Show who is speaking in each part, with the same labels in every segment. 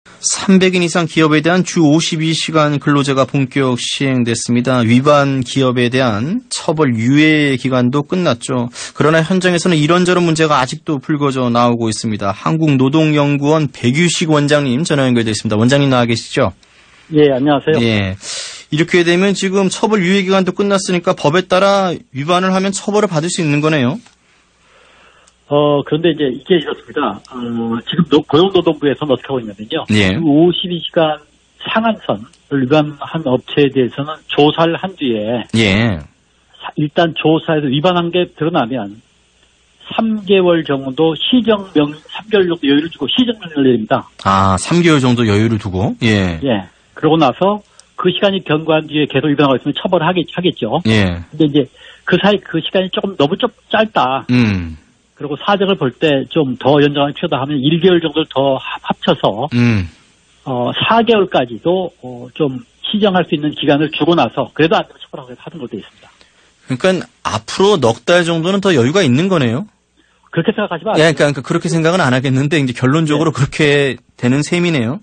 Speaker 1: 300인 이상 기업에 대한 주 52시간 근로제가 본격 시행됐습니다. 위반 기업에 대한 처벌 유예 기간도 끝났죠. 그러나 현장에서는 이런저런 문제가 아직도 불거져 나오고 있습니다. 한국노동연구원 백유식 원장님 전화 연결되어 있습니다. 원장님 나와 계시죠?
Speaker 2: 예, 안녕하세요.
Speaker 1: 예. 이렇게 되면 지금 처벌 유예 기간도 끝났으니까 법에 따라 위반을 하면 처벌을 받을 수 있는 거네요.
Speaker 2: 그런데 이제 이게 이렇습니다. 지금 고용노동부에서는 어떻게 하고 있냐면요.
Speaker 1: 예.
Speaker 2: 52시간 상한선을 위반한 업체에 대해서는 조사를 한 뒤에. 예. 일단 조사에서 위반한 게 드러나면 3개월 정도 3개월 정도 여유를 두고 시정명령을 내립니다.
Speaker 1: 3개월 정도 여유를 두고? 예.
Speaker 2: 예. 그러고 나서 그 시간이 경과한 뒤에 계속 위반하고 있으면 처벌을 하겠죠. 예. 근데 이제 그 사이 그 시간이 너무 좀 짧다. 그리고 사정을 볼 때 좀 더 연장할 필요다 하면 1개월 정도를 더 합쳐서 4개월까지도 좀 시정할 수 있는 기간을 주고 나서 그래도 안 되면 처벌하고 하는 걸로 되어 있습니다.
Speaker 1: 그러니까 앞으로 넉 달 정도는 더 여유가 있는 거네요.
Speaker 2: 그렇게 생각하지 마세요.
Speaker 1: 예, 그러니까 그렇게 생각은 안 하겠는데 이제 결론적으로 네. 그렇게 되는 셈이네요.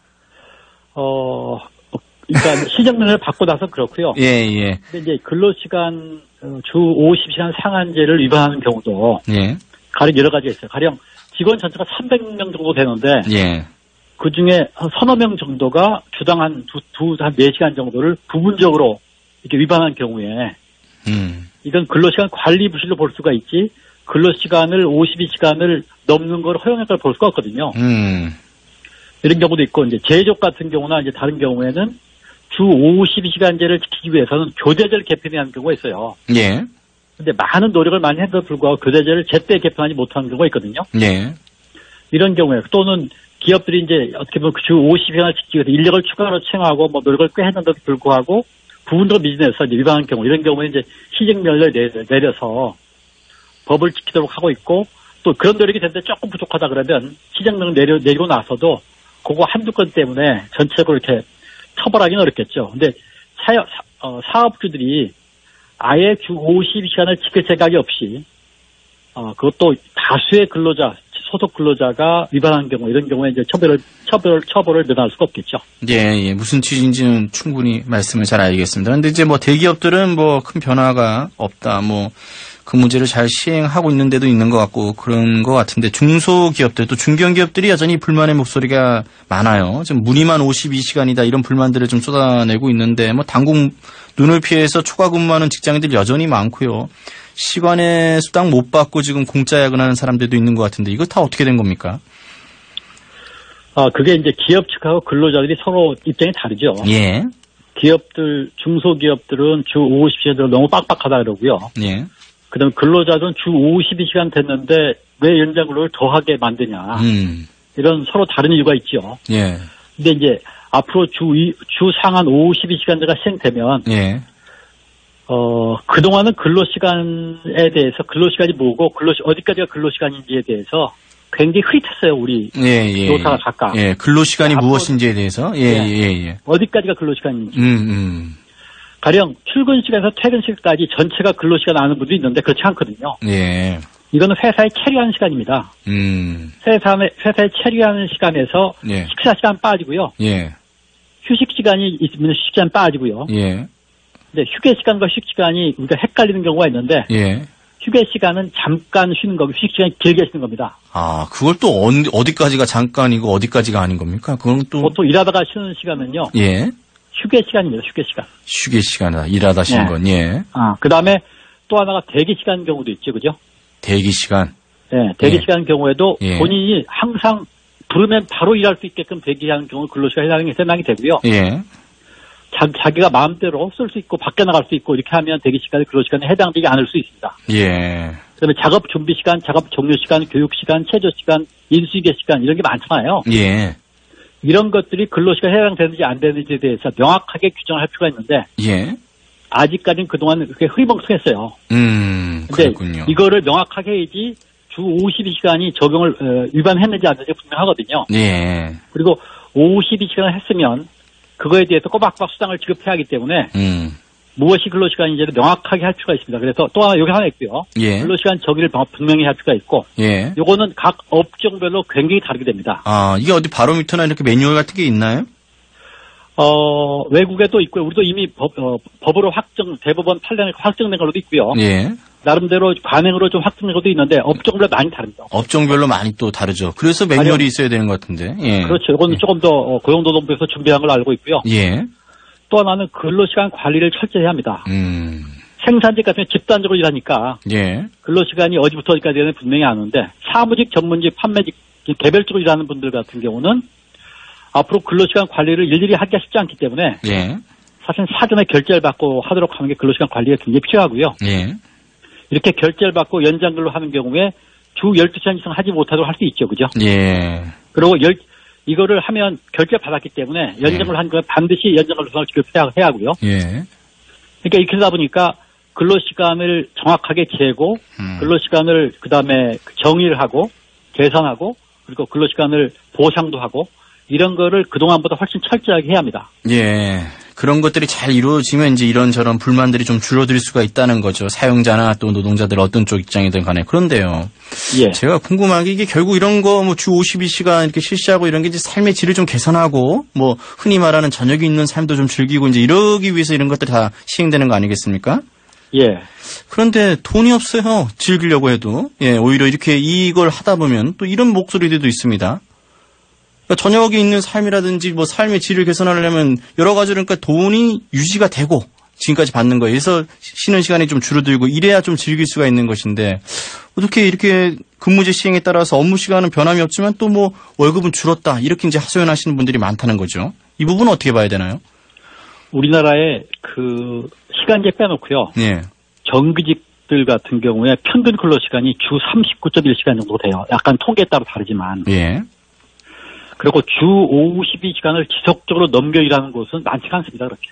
Speaker 2: 그러니까 시정명령을 받고 나서 그렇고요.
Speaker 1: 예.
Speaker 2: 근데 이제 근로시간 주 50시간 상한제를 위반하는 경우도
Speaker 1: 예.
Speaker 2: 가령 여러 가지가 있어요. 가령 직원 전체가 300명 정도 되는데
Speaker 1: 예.
Speaker 2: 그 중에 한 서너 명 정도가 주당 한 4시간 정도를 부분적으로 이렇게 위반한 경우에 이건 근로시간 관리 부실로 볼 수가 있지 근로시간을 52시간을 넘는 걸 허용할 걸 볼 수가 없거든요. 이런 경우도 있고 이제 제조업 같은 경우나 이제 다른 경우에는 주 52시간제를 지키기 위해서는 교대제를 개편해야 하는 경우가 있어요.
Speaker 1: 예.
Speaker 2: 근데 많은 노력을 많이 했는데도 불구하고 교대제를 제때 개편하지 못하는 경우가 있거든요.
Speaker 1: 예.
Speaker 2: 이런 경우에 또는 기업들이 이제 어떻게 보면 주 50시간을 지키기 위해서 인력을 추가로 채용하고 노력을 꽤 했는데도 불구하고 부분적으로 미진해서 이제 위반한 경우 이런 경우에 이제 시정명령을 내려서 법을 지키도록 하고 있고 또 그런 노력이 되는데 조금 부족하다 그러면 시정명령 내리고 나서도 그거 한두 건 때문에 전체적으로 이렇게 처벌하기는 어렵겠죠. 근데 사업주들이 아예 주 52시간을 지킬 생각이 없이 그것도 다수의 근로자, 소속 근로자가 위반한 경우 이런 경우에 이제 처벌을 면할 수가 없겠죠.
Speaker 1: 예. 무슨 취지인지는 충분히 말씀을 잘 알겠습니다. 근데 이제 대기업들은 큰 변화가 없다. 그 문제를 잘 시행하고 있는 데도 있는 것 같고 그런 것 같은데 중소기업들 또 중견기업들이 여전히 불만의 목소리가 많아요. 지금 무리만 52시간이다 이런 불만들을 좀 쏟아내고 있는데 당국 눈을 피해서 초과 근무하는 직장인들 여전히 많고요. 시간의 수당 못 받고 지금 공짜 야근하는 사람들도 있는 것 같은데 이거 다 어떻게 된 겁니까?
Speaker 2: 그게 이제 기업 측하고 근로자들이 서로 입장이 다르죠.
Speaker 1: 예.
Speaker 2: 중소기업들은 주 50시간으로 너무 빡빡하다 그러고요.
Speaker 1: 예.
Speaker 2: 그다음에 근로자들은 주 52시간 됐는데 왜 연장 근로를 더하게 만드냐. 이런 서로 다른 이유가 있죠.
Speaker 1: 예.
Speaker 2: 근데 이제 앞으로 주 상한 52시간제가 시행되면
Speaker 1: 예.
Speaker 2: 그동안은 근로시간에 대해서 근로시간이 뭐고 어디까지가 근로시간인지에 대해서 굉장히 흐릿했어요, 우리 조사가 각각.
Speaker 1: 예, 근로시간이 무엇인지에 대해서. 예.
Speaker 2: 어디까지가 근로시간인지. 가령 출근 시간에서 퇴근 시간까지 전체가 근로시간 아는 분도 있는데 그렇지 않거든요.
Speaker 1: 예.
Speaker 2: 이거는 회사에 체류하는 시간입니다. 회사에 체류하는 시간에서
Speaker 1: 예.
Speaker 2: 식사 시간 빠지고요.
Speaker 1: 예.
Speaker 2: 휴식 시간이 있으면 휴식 시간 빠지고요.
Speaker 1: 예.
Speaker 2: 근데 휴게 시간과 휴식 시간이 우리가 헷갈리는 경우가 있는데
Speaker 1: 예.
Speaker 2: 휴게 시간은 잠깐 쉬는 거고 휴식 시간이 길게 쉬는 겁니다.
Speaker 1: 그걸 또 어디까지가 잠깐이고 어디까지가 아닌 겁니까? 그건 또
Speaker 2: 보통 일하다가 쉬는 시간은요.
Speaker 1: 예.
Speaker 2: 휴게 시간입니다. 휴게 시간.
Speaker 1: 휴게 시간이다. 일하다 쉬는 건. 예.
Speaker 2: 그다음에 또 하나가 대기 시간 경우도 있죠. 그죠?
Speaker 1: 대기 시간.
Speaker 2: 네, 대기 시간 경우에도 본인이 항상 부르면 바로 일할 수 있게끔 대기하는 경우 근로시간에 해당이 되고요.
Speaker 1: 예.
Speaker 2: 자기가 마음대로 쓸 수 있고 밖에 나갈 수 있고 이렇게 하면 대기 시간에 근로시간에 해당되지 않을 수 있습니다.
Speaker 1: 예.
Speaker 2: 그다음에 작업 준비 시간, 작업 종료 시간, 교육 시간, 체조 시간, 인수위계 시간 이런 게 많잖아요.
Speaker 1: 예.
Speaker 2: 이런 것들이 근로시간에 해당되는지 안 되는지에 대해서 명확하게 규정을 할 필요가 있는데
Speaker 1: 예.
Speaker 2: 아직까지는 그동안 그렇게 흐리멍텅했어요.
Speaker 1: 그렇군요.
Speaker 2: 이거를 명확하게 해야지 주 52시간이 적용을 위반했는지 안 했는지 분명하거든요.
Speaker 1: 예.
Speaker 2: 그리고 52시간을 했으면 그거에 대해서 꼬박꼬박 수당을 지급해야 하기 때문에 무엇이 근로시간인지를 명확하게 할 필요가 있습니다. 그래서 또 하나 여기 하나 있고요.
Speaker 1: 예.
Speaker 2: 근로시간 정의를 분명히 할 필요가 있고,
Speaker 1: 예.
Speaker 2: 요거는 각 업종별로 굉장히 다르게 됩니다.
Speaker 1: 아, 이게 어디 바로미터나 이렇게 매뉴얼 같은 게 있나요?
Speaker 2: 외국에도 있고요. 우리도 이미 법으로 대법원 판례에 확정된 걸로도 있고요.
Speaker 1: 예.
Speaker 2: 나름대로 관행으로 좀 확정된 것도 있는데 업종별로 많이 다릅니다.
Speaker 1: 업종별로 많이 또 다르죠. 그래서 매뉴얼이 있어야 되는 것 같은데. 예.
Speaker 2: 그렇죠. 이건 조금 더 고용노동부에서 준비한 걸로 알고 있고요.
Speaker 1: 예.
Speaker 2: 또 하나는 근로시간 관리를 철저히 합니다. 생산직 같은 경우 집단적으로 일하니까
Speaker 1: 예.
Speaker 2: 근로시간이 어디부터 어디까지는 분명히 아는데 사무직, 전문직, 판매직 개별적으로 일하는 분들 같은 경우는 앞으로 근로시간 관리를 일일이 하기가 쉽지 않기 때문에
Speaker 1: 예.
Speaker 2: 사실 사전에 결제를 받고 하도록 하는 게 근로시간 관리가 굉장히 필요하고요.
Speaker 1: 예.
Speaker 2: 이렇게 결제를 받고 연장근로 하는 경우에 주 12시간 이상 하지 못하도록 할 수 있죠. 그죠?
Speaker 1: 예.
Speaker 2: 그리고 이거를 하면 결제 받았기 때문에 연장을 한 거에 반드시 연장근로상을 지급해야 하고요.
Speaker 1: 예.
Speaker 2: 그러니까 이렇게 하다 보니까 근로시간을 정확하게 재고 근로시간을 그다음에 정의를 하고 계산하고 그리고 근로시간을 보상도 하고 이런 거를 그동안보다 훨씬 철저하게 해야 합니다.
Speaker 1: 예. 그런 것들이 잘 이루어지면 이제 이런저런 불만들이 좀 줄어들 수가 있다는 거죠. 사용자나 또 노동자들 어떤 쪽 입장이든 간에. 그런데요. 예. 제가 궁금한 게 이게 결국 이런 거 뭐 주 52시간 이렇게 실시하고 이런 게 이제 삶의 질을 좀 개선하고 뭐 흔히 말하는 저녁이 있는 삶도 좀 즐기고 이제 이러기 위해서 이런 것들이 다 시행되는 거 아니겠습니까?
Speaker 2: 예.
Speaker 1: 그런데 돈이 없어요. 즐기려고 해도. 예. 오히려 이렇게 이걸 하다 보면 또 이런 목소리들도 있습니다. 그러니까 저녁에 있는 삶이라든지 뭐 삶의 질을 개선하려면 여러 가지로 그러니까 돈이 유지가 되고 지금까지 받는 거예요. 그래서 쉬는 시간이 좀 줄어들고 이래야 좀 즐길 수가 있는 것인데 어떻게 이렇게 근무제 시행에 따라서 업무 시간은 변함이 없지만 또 뭐 월급은 줄었다 이렇게 이제 하소연하시는 분들이 많다는 거죠. 이 부분은 어떻게 봐야 되나요?
Speaker 2: 우리나라의 그 시간제 빼놓고요.
Speaker 1: 예.
Speaker 2: 정규직들 같은 경우에 평균 근로 시간이 주 39.1시간 정도 돼요. 약간 통계에 따라 다르지만.
Speaker 1: 예.
Speaker 2: 그리고 주 52시간을 지속적으로 넘겨 일하는 곳은 많지가 않습니다. 그렇게.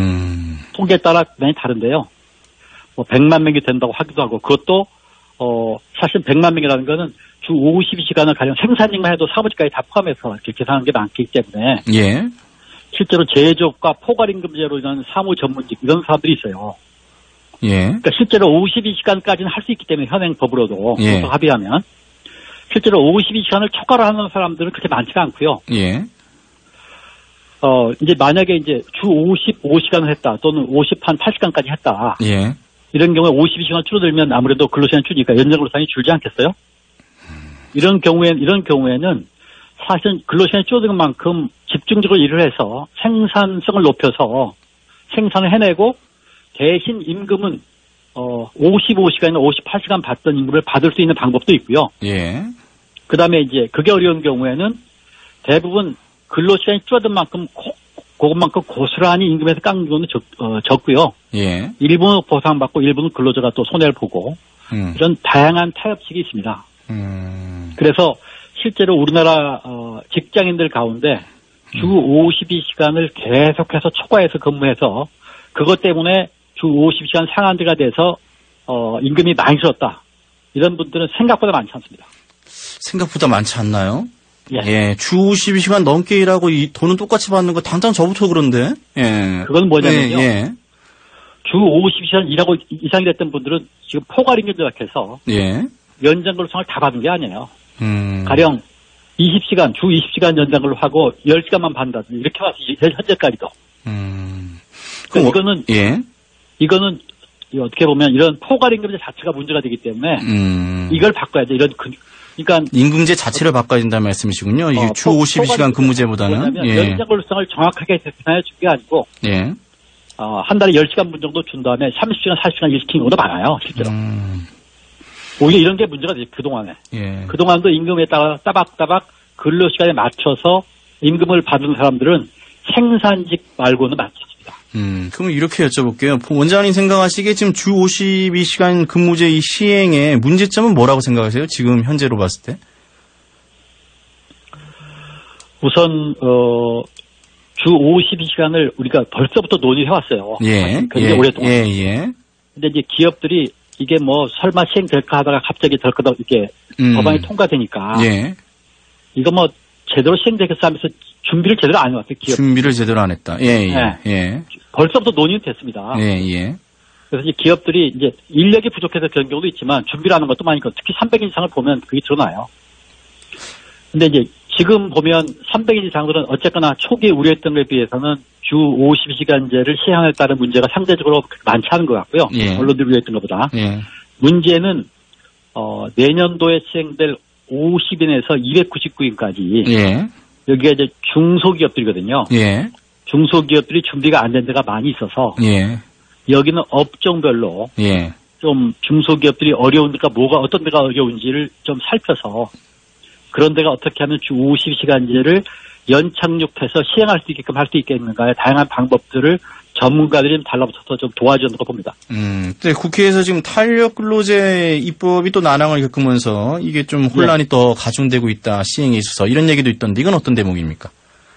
Speaker 2: 통계에 따라 많이 다른데요. 뭐 100만 명이 된다고 하기도 하고 그것도 사실 100만 명이라는 거는 주 52시간을 가령 생산직만 해도 사무직까지 다 포함해서 이렇게 계산하는 게 많기 때문에
Speaker 1: 예.
Speaker 2: 실제로 제조업과 포괄임금제로 인한 사무 전문직 이런 사람들이 있어요.
Speaker 1: 예.
Speaker 2: 그러니까 실제로 52시간까지는 할 수 있기 때문에 현행 법으로도
Speaker 1: 예.
Speaker 2: 합의하면 실제로 52시간을 초과를 하는 사람들은 그렇게 많지가 않고요.
Speaker 1: 예.
Speaker 2: 이제 만약에 이제 주 55시간을 했다 또는 58시간까지 했다.
Speaker 1: 예.
Speaker 2: 이런 경우에 52시간 줄어들면 아무래도 근로시간 줄이니까 연장근로시간이 줄지 않겠어요? 이런 경우에는 사실 근로시간이 줄어드는 만큼 집중적으로 일을 해서 생산성을 높여서 생산을 해내고 대신 임금은 55시간이나 58시간 받던 임금을 받을 수 있는 방법도 있고요.
Speaker 1: 예.
Speaker 2: 그다음에 이제 그게 어려운 경우에는 대부분 근로시간이 줄어든 만큼 그것만큼 고스란히 임금에서 깎는 경우는 적고요.
Speaker 1: 예.
Speaker 2: 일부는 보상받고 일부는 근로자가 또 손해를 보고 이런 다양한 타협식이 있습니다. 그래서 실제로 우리나라 직장인들 가운데 주 52시간을 계속해서 초과해서 근무해서 그것 때문에 주 50시간 상한제가 돼서 임금이 많이 줄었다. 이런 분들은 생각보다 많지 않습니다.
Speaker 1: 생각보다 많지 않나요?
Speaker 2: 예.
Speaker 1: 예. 주 52시간 넘게 일하고 이 돈은 똑같이 받는 거 당장 저부터 그런데. 예.
Speaker 2: 그건 뭐냐면요.
Speaker 1: 예.
Speaker 2: 주 52시간 일하고 이상이 됐던 분들은 지금 포괄임금제라 해서
Speaker 1: 예.
Speaker 2: 연장근로상을 다 받은 게 아니에요. 가령 20시간, 주 20시간 연장근로 하고 10시간만 받는다든지 이렇게 와서 현재까지도. 그러니까 이거는 어떻게 보면 이런 포괄임금제 자체가 문제가 되기 때문에 이걸 바꿔야죠. 그러니까
Speaker 1: 임금제 자체를 바꿔야 된다는 말씀이시군요. 이게 주 52시간 근무제보다는.
Speaker 2: 예. 연장근로상을 정확하게 계산해 준 게 아니고
Speaker 1: 예.
Speaker 2: 한 달에 10시간 분 정도 준 다음에 30시간, 40시간 일 시키는 경우도 많아요. 실제로. 오히려 이런 게 문제가 되죠. 그동안에.
Speaker 1: 예.
Speaker 2: 그동안도 임금에 따라 따박따박 근로시간에 맞춰서 임금을 받은 사람들은 생산직 말고는 많지 않습니다.
Speaker 1: 그럼 이렇게 여쭤볼게요. 원장님 생각하시기에 지금 주 52시간 근무제 이 시행의 문제점은 뭐라고 생각하세요? 지금 현재로 봤을 때?
Speaker 2: 우선 주 52시간을 우리가 벌써부터 논의해왔어요.
Speaker 1: 예.
Speaker 2: 굉장히 오랫동안.
Speaker 1: 예.
Speaker 2: 근데 이제 기업들이 이게 뭐 설마 시행될까 하다가 갑자기 덜커덕 이렇게 법안이 통과되니까.
Speaker 1: 예.
Speaker 2: 이거 뭐 제대로 시행되겠어 하면서 준비를 제대로 안 해왔어요. 기업.
Speaker 1: 준비를 제대로 안 했다. 예.
Speaker 2: 벌써부터 논의는 됐습니다.
Speaker 1: 예, 예.
Speaker 2: 그래서 이제 기업들이 이제 인력이 부족해서 그런 경우도 있지만 준비를 하는 것도 많으니까 특히 300인 이상을 보면 그게 드러나요. 근데 이제 지금 보면 300인 이상들은 어쨌거나 초기에 우려했던 것에 비해서는 주 52시간제를 시행에 따른 문제가 상대적으로 많지 않은 것 같고요.
Speaker 1: 예.
Speaker 2: 언론들이 우려했던 것보다.
Speaker 1: 예.
Speaker 2: 문제는 내년도에 시행될 50인에서 299인까지
Speaker 1: 예.
Speaker 2: 여기가 이제 중소기업들이거든요.
Speaker 1: 예.
Speaker 2: 중소기업들이 준비가 안 된 데가 많이 있어서
Speaker 1: 예.
Speaker 2: 여기는 업종별로
Speaker 1: 예.
Speaker 2: 좀 중소기업들이 어려운 데가 어떤 데가 어려운지를 좀 살펴서 그런 데가 어떻게 하면 주 50시간제를 연착륙해서 시행할 수 있게끔 할 수 있겠는가에 다양한 방법들을 전문가들이 좀 달라붙어서 좀 도와주는 거 봅니다.
Speaker 1: 근데 국회에서 지금 탄력근로제 입법이 또 난항을 겪으면서 이게 좀 혼란이
Speaker 2: 네.
Speaker 1: 더 가중되고 있다, 시행에 있어서 이런 얘기도 있던데 이건 어떤 대목입니까?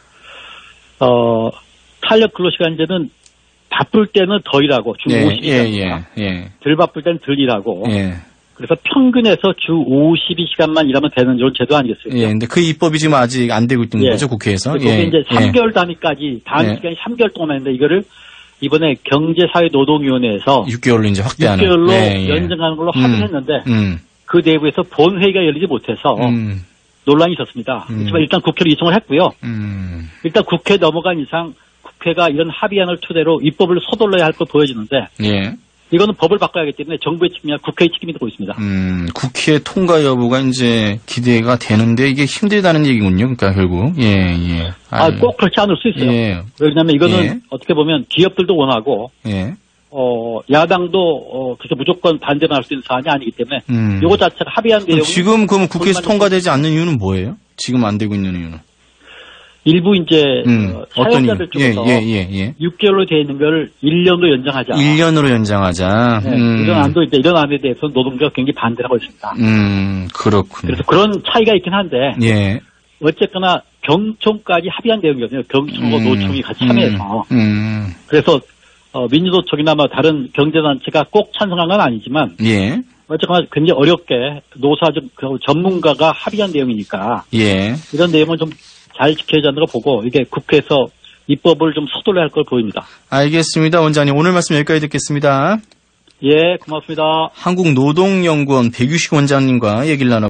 Speaker 2: 탄력근로시간제는 바쁠 때는 더 일하고 주 52시간. 덜 바쁠 때는 덜 일하고.
Speaker 1: 예.
Speaker 2: 그래서 평균에서 주 52시간만 일하면 되는 이런 제도 아니겠어요?
Speaker 1: 예. 근데 그 입법이 지금 아직 안 되고 있는 거죠, 국회에서?
Speaker 2: 그게 이제 3개월 단위까지 단위 시간이 3개월 동안 했는데 이거를 이번에 경제사회노동위원회에서
Speaker 1: 6개월로 이제 확대하는
Speaker 2: 6개월로 연장하는 걸로 합의했는데 그 내부에서 본회의가 열리지 못해서 논란이 있었습니다. 그렇지만 일단 국회로 이송을 했고요. 일단 국회 넘어간 이상 국회가 이런 합의안을 토대로 입법을 서둘러야 할 걸 보여주는데
Speaker 1: 예.
Speaker 2: 이거는 법을 바꿔야 하기 때문에 정부의 책임이나 국회의 책임이 되고 있습니다.
Speaker 1: 국회 통과 여부가 이제 기대가 되는데 이게 힘들다는 얘기군요. 그러니까 결국. 예.
Speaker 2: 꼭 그렇지 않을 수 있어요.
Speaker 1: 예.
Speaker 2: 왜냐하면 이거는 어떻게 보면 기업들도 원하고
Speaker 1: 예.
Speaker 2: 야당도 그렇게 무조건 반대만 할 수 있는 사안이 아니기 때문에 이거 자체가 합의한 내용은
Speaker 1: 지금 그럼 국회에서 통과되지 않는 이유는 뭐예요? 지금 안 되고 있는 이유는?
Speaker 2: 일부 이제 사용자들 쪽에서 6개월로 되어 있는 걸 1년으로 연장하자.
Speaker 1: 1년으로 연장하자.
Speaker 2: 네, 이런 안에 대해서 노동자가 굉장히 반대를 하고 있습니다.
Speaker 1: 그렇군요.
Speaker 2: 그래서 그런 차이가 있긴 한데
Speaker 1: 예.
Speaker 2: 어쨌거나 경총까지 합의한 내용이거든요. 경총과 노총이 같이 참여해서. 그래서 민주노총이나 다른 경제단체가 꼭 찬성한 건 아니지만
Speaker 1: 예.
Speaker 2: 어쨌거나 굉장히 어렵게 전문가가 합의한 내용이니까
Speaker 1: 예.
Speaker 2: 이런 내용은 좀 잘 지켜야 한다고 보고 이게 국회에서 입법을 좀 서둘러야 할 걸 보입니다.
Speaker 1: 알겠습니다. 원장님 오늘 말씀 여기까지 듣겠습니다.
Speaker 2: 예, 고맙습니다.
Speaker 1: 한국노동연구원 백유식 원장님과 얘기를 나눠